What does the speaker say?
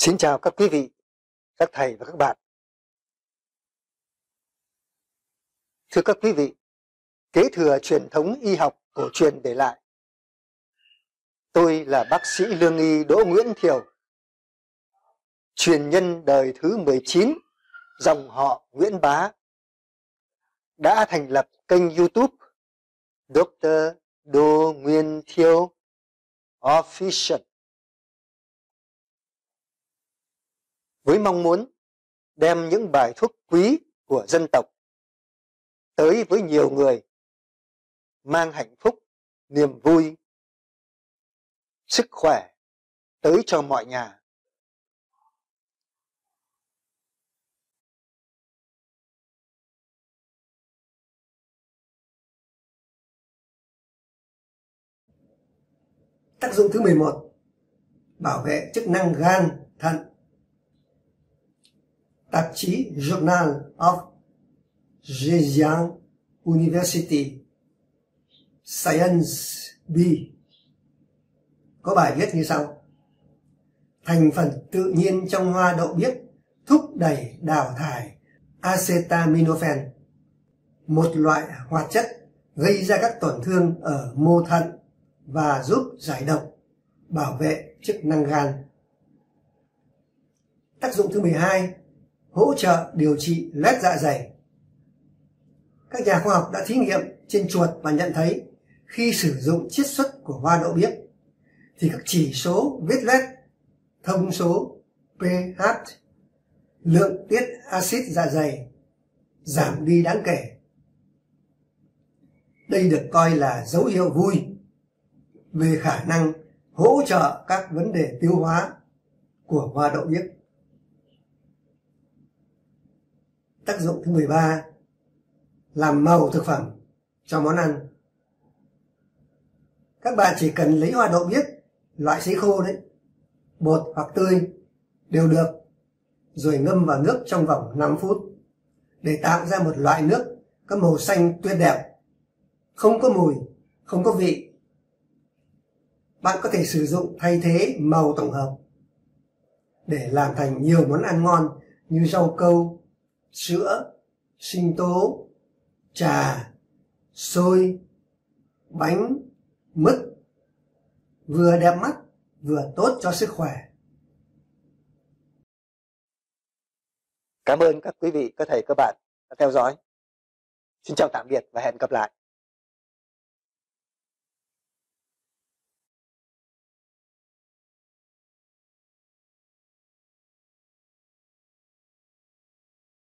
Xin chào các quý vị, các thầy và các bạn. Thưa các quý vị, kế thừa truyền thống y học cổ truyền để lại, tôi là bác sĩ lương y Đỗ Nguyễn Thiều, truyền nhân đời thứ 19, dòng họ Nguyễn Bá, đã thành lập kênh YouTube Dr. Đỗ Nguyễn Thiều Official với mong muốn đem những bài thuốc quý của dân tộc tới với nhiều người, mang hạnh phúc, niềm vui, sức khỏe tới cho mọi nhà. Tác dụng thứ 11, bảo vệ chức năng gan, thận. Tạp chí Journal of Zhejiang University Science B có bài viết như sau: thành phần tự nhiên trong hoa đậu biếc thúc đẩy đào thải acetaminophen, một loại hoạt chất gây ra các tổn thương ở mô thận và giúp giải độc, bảo vệ chức năng gan. Tác dụng thứ 12, hỗ trợ điều trị loét dạ dày. Các nhà khoa học đã thí nghiệm trên chuột và nhận thấy khi sử dụng chiết xuất của hoa đậu biếc thì các chỉ số vết loét, thông số, pH, lượng tiết axit dạ dày giảm đi đáng kể. Đây được coi là dấu hiệu vui về khả năng hỗ trợ các vấn đề tiêu hóa của hoa đậu biếc. Tác dụng thứ 13, làm màu thực phẩm cho món ăn. Các bạn chỉ cần lấy hoa đậu biếc, loại sấy khô đấy, bột hoặc tươi đều được, rồi ngâm vào nước trong vòng 5 phút để tạo ra một loại nước có màu xanh tuyệt đẹp, không có mùi, không có vị. Bạn có thể sử dụng thay thế màu tổng hợp để làm thành nhiều món ăn ngon như rau câu, sữa, sinh tố, trà, xôi, bánh, mứt, vừa đẹp mắt vừa tốt cho sức khỏe. Cảm ơn các quý vị, các thầy, các bạn đã theo dõi. Xin chào tạm biệt và hẹn gặp lại.